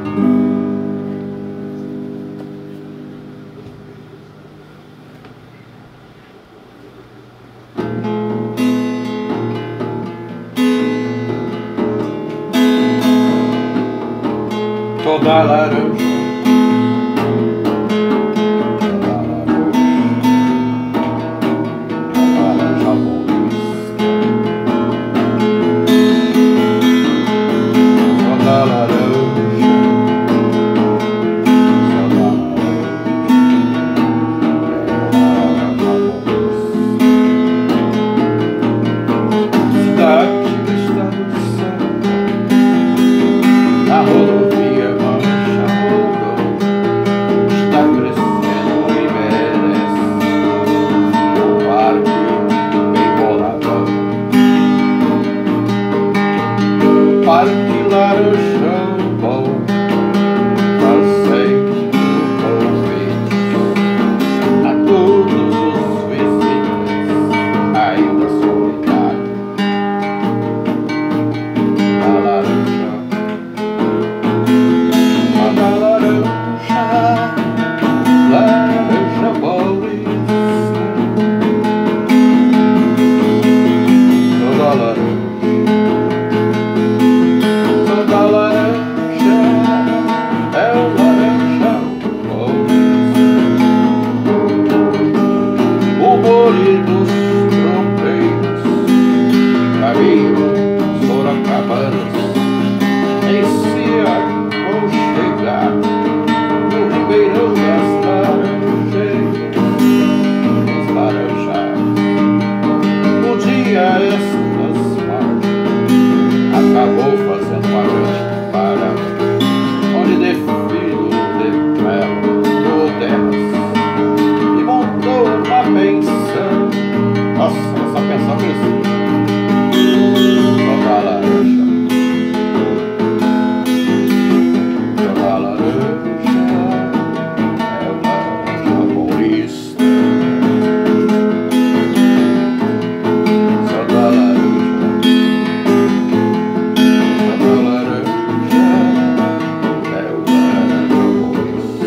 Toda laranja, parque laranjão bom, passei no convite a todos os visitantes, ainda solitário. A laranja, laranja paulista, toda laranja. Dos trompeiros caminho Soracabanas em se aconchegar no ribeirão das laranjeiras, dos laranjais. Um dia estas margens acabou fazendo uma grande parada, onde desfilo de mel no terras e montou uma pensão. Nossa, essa pensão cresceu. Toda laranja, toda laranja, é o laranja paulista. Toda laranja, é o laranja paulista.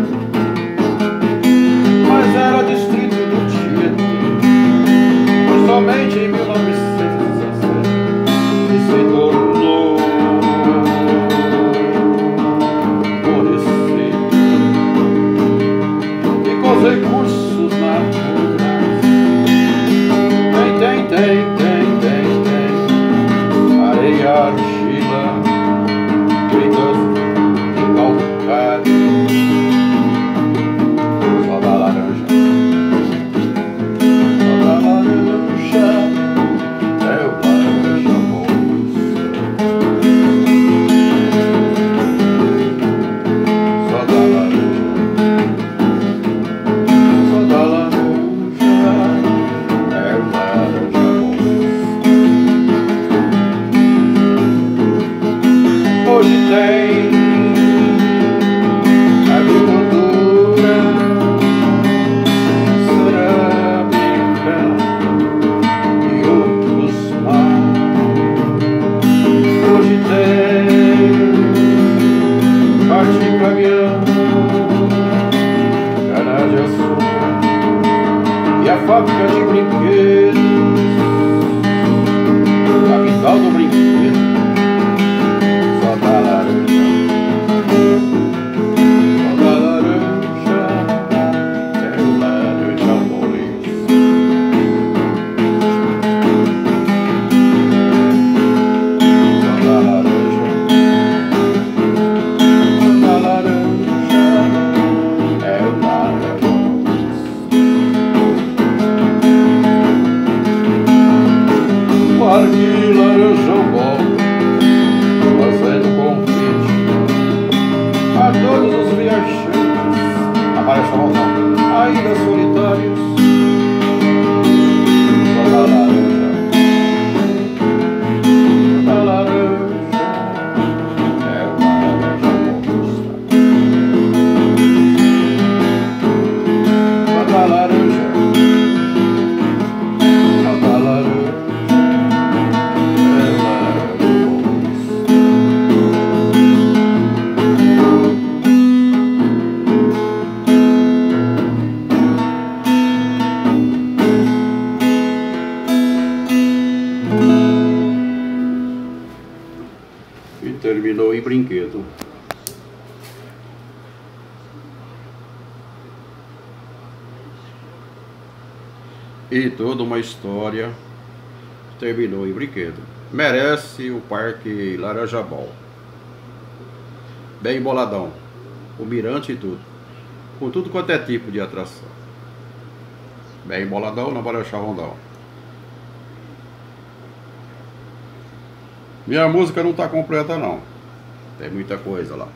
Mas era distrito do Tietê. Somente em 1917 que se tornou município, e com os recursos naturais tem areia, argila, bricas e calcário. Só da laranja, toda laranja, é o laranja paulista. Só da laranja, é o laranja paulista. Hoje tem agricultura, cerâmica e outros mais. Hoje tem parte de caminhão, cana-de-açúcar e a fábrica de brinquedos, capital do brinquedo. Só da laranja, toda laranja, é o laranja paulista. Toda laranja, é o laranja paulista. terminou em Brinquedo. E toda uma história terminou em Brinquedo. Merece o Parque Laranjabal. Bem boladão. O mirante e tudo. Com tudo quanto é tipo de atração. Bem boladão na Marechal Rondão. Minha música não tá completa não. Tem muita coisa lá.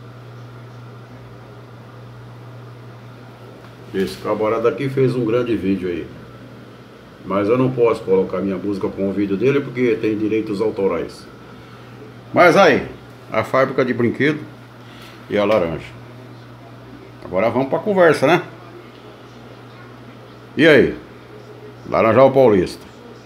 Esse camarada aqui fez um grande vídeo aí. Mas eu não posso colocar minha música com o vídeo dele porque tem direitos autorais. Mas aí, a fábrica de brinquedo e a laranja. Agora vamos pra conversa, né? E aí? Laranjal Paulista.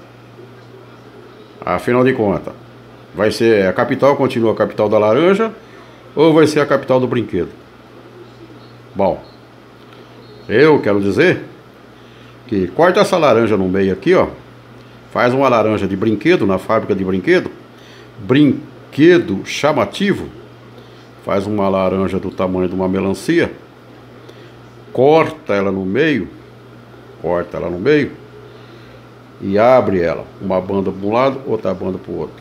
Afinal de contas, vai ser a capital, continua a capital da laranja, ou vai ser a capital do brinquedo? Bom, eu quero dizer que corta essa laranja no meio aqui, ó. Faz uma laranja de brinquedo na fábrica de brinquedo. Brinquedo chamativo. Faz uma laranja do tamanho de uma melancia. Corta ela no meio. Corta ela no meio. E abre ela. Uma banda para um lado, outra banda para o outro.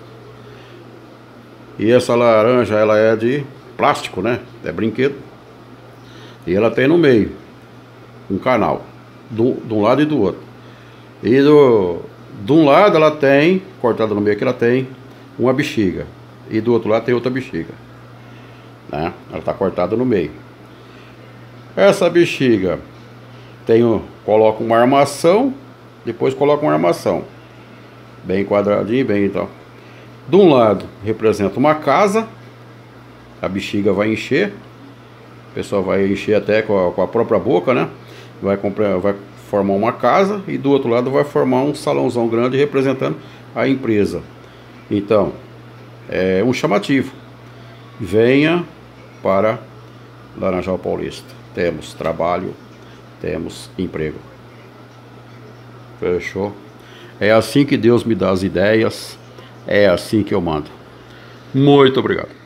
E essa laranja, ela é de plástico, né? É brinquedo. E ela tem no meio um canal. De um lado e do outro. E de um lado ela tem, cortada no meio aqui, ela tem uma bexiga. E do outro lado tem outra bexiga, né? Ela está cortada no meio. Essa bexiga coloca uma armação. Depois coloca uma armação bem quadradinho, bem então. De um lado representa uma casa. A bexiga vai encher. O pessoal vai encher até com a própria boca, né? Vai formar uma casa. E do outro lado vai formar um salãozão grande representando a empresa. Então, é um chamativo. Venha para Laranjal Paulista. Temos trabalho, temos emprego. Fechou? É assim que Deus me dá as ideias. É assim que eu mando. Muito obrigado.